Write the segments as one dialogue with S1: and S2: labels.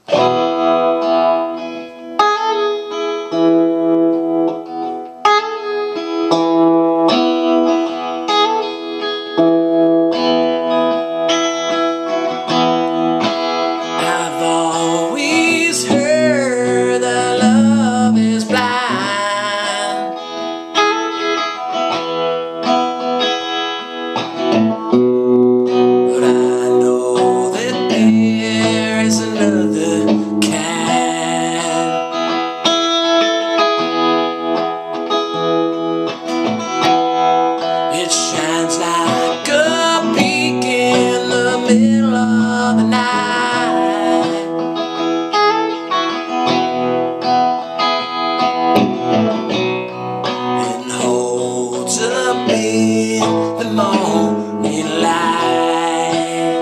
S1: The morning light,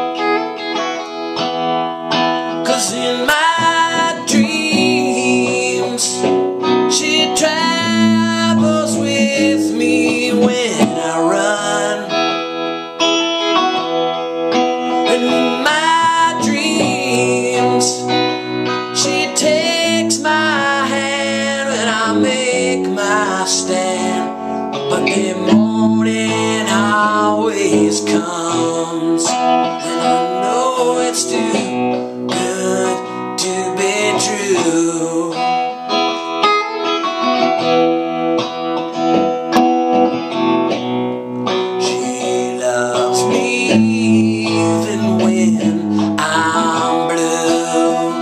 S1: 'cause in my dreams she travels with me when I run. In my dreams she takes my hand when I make my stand. But the morning always comes, and I know it's too good to be true. She loves me even when I'm blue.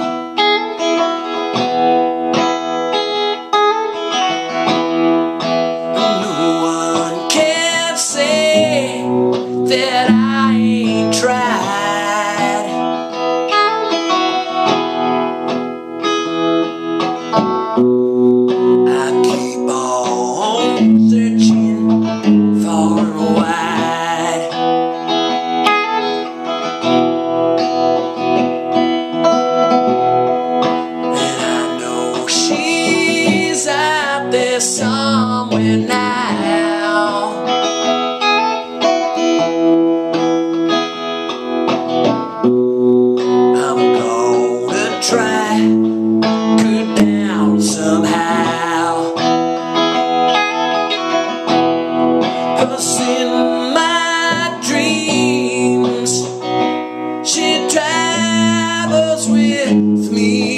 S1: That I ain't tried. I keep on searching far and wide. And I know she's out there somewhere now. Try, go down somehow, 'cause in my dreams she travels with me